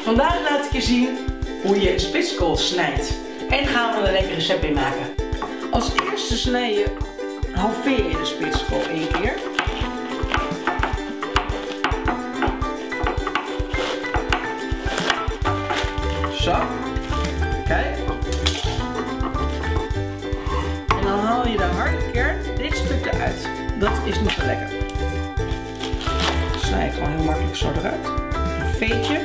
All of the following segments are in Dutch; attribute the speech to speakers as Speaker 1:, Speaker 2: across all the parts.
Speaker 1: Vandaag laat ik je zien hoe je spitskool snijdt. En gaan we er een lekker recept in maken. Als eerste halveer je de spitskool 1 keer. Zo. Kijk. En dan haal je de harde kern, dit stuk eruit. Dat is niet zo lekker. Dan snij ik gewoon heel makkelijk zo eruit. Een veetje.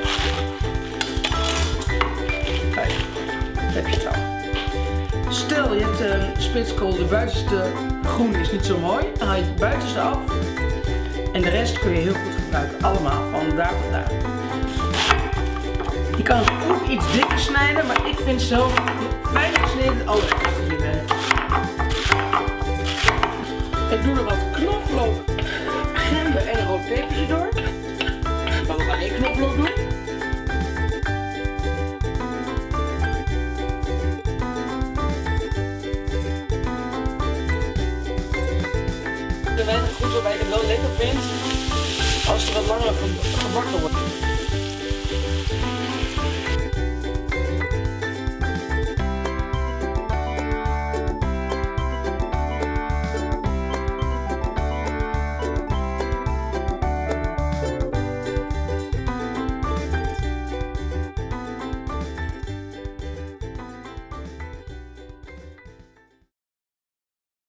Speaker 1: Kijk, dat heb je het al. Stel je hebt een spitskool, de buitenste groen is niet zo mooi. Dan haal je het buitenste af. En de rest kun je heel goed gebruiken. Allemaal, van daar tot daar. Je kan het ook iets dikker snijden, maar ik vind zelf fijn gesneden het allerlekkerste hierbij. Ik doe er wat knoflook, gember en rood pepertje door. Ik kan ook alleen knoflook doen. De weinig goed waarbij ik het wel lekker vind als er wat langer gebakken wordt.